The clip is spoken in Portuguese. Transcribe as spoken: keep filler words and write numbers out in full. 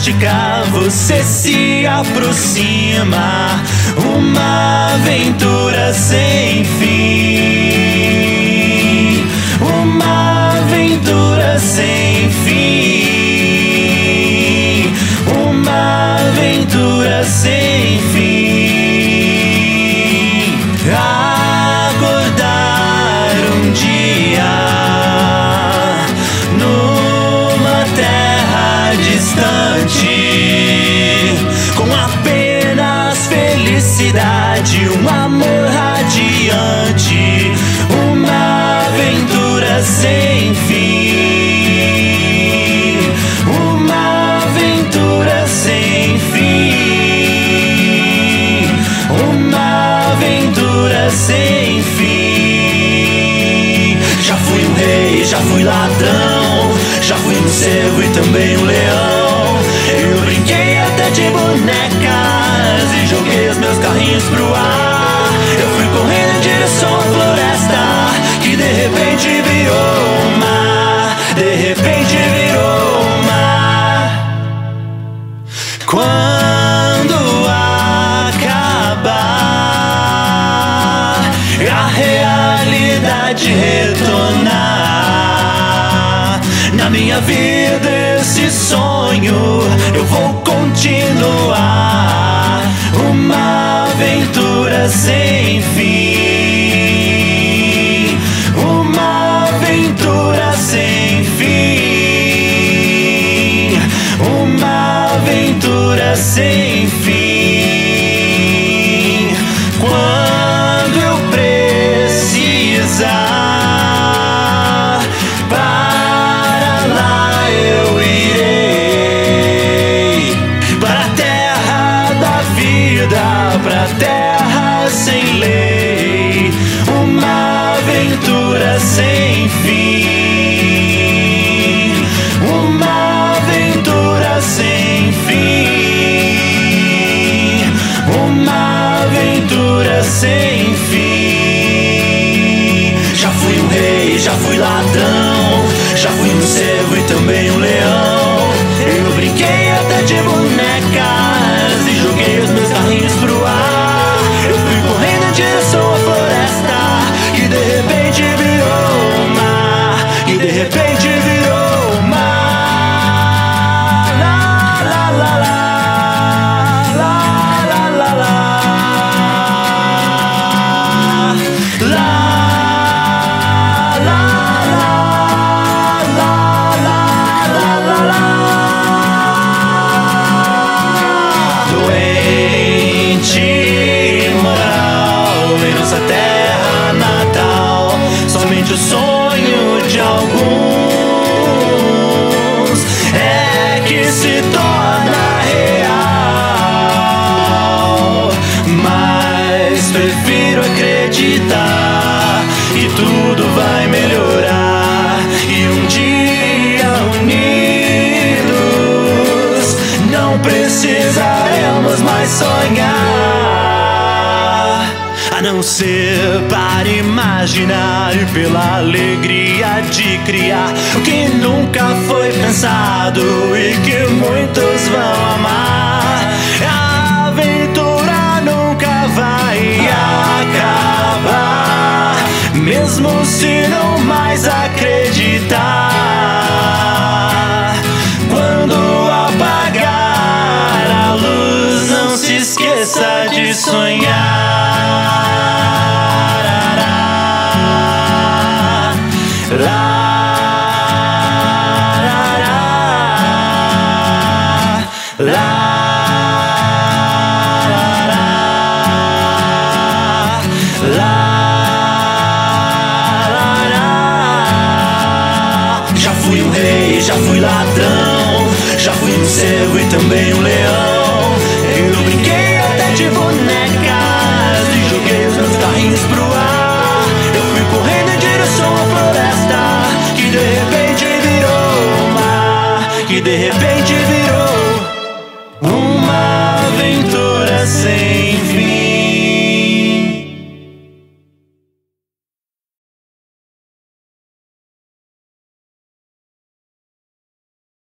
fantástica, você se aproxima, uma aventura sem fim, uma aventura sem fim, uma aventura sem fim. Acordar um dia numa terra distante, com apenas felicidade, um amor radiante, uma aventura sem fim, uma aventura sem fim, uma aventura sem fim. Já fui um rei, já fui ladrão, já fui um cervo e também um leão. Eu brinquei até de bonecas e joguei os meus carrinhos pro ar. Eu fui correndo em direção à floresta, que de repente virou um mar, de repente virou um mar. Quando acabar, a realidade retornar, na minha vida esse sonho eu vou continuar, uma aventura sem fim, uma aventura sem fim, uma aventura sem fim. Quando eu precisar, para lá eu irei, para a terra da vida, para a terra sem lei, uma aventura sem fim, uma aventura sem fim, uma aventura sem fim. Já fui um rei, já fui ladrão, já fui um cervo e também um leão. Eu brinquei até de bonecas e joguei os meus carrinhos pro ar. Eu fui correndo em direção à floresta, que de repente virou um mar, que de repente virou um mar. La la la la, la la la la, la. O sonho de alguns é que se torna real, mas prefiro acreditar que tudo vai melhorar e um dia unidos não precisaremos mais sonhar. A não ser para imaginar e pela alegria de criar o que nunca foi pensado e que muitos vão amar. A aventura nunca vai acabar, mesmo se não mais acreditar. Quando apagar a luz, não se esqueça de sonhar. La, la, la, la, la, la. Já fui um rei, já fui ladrão, já fui um cervo e também um leão. Eu brinquei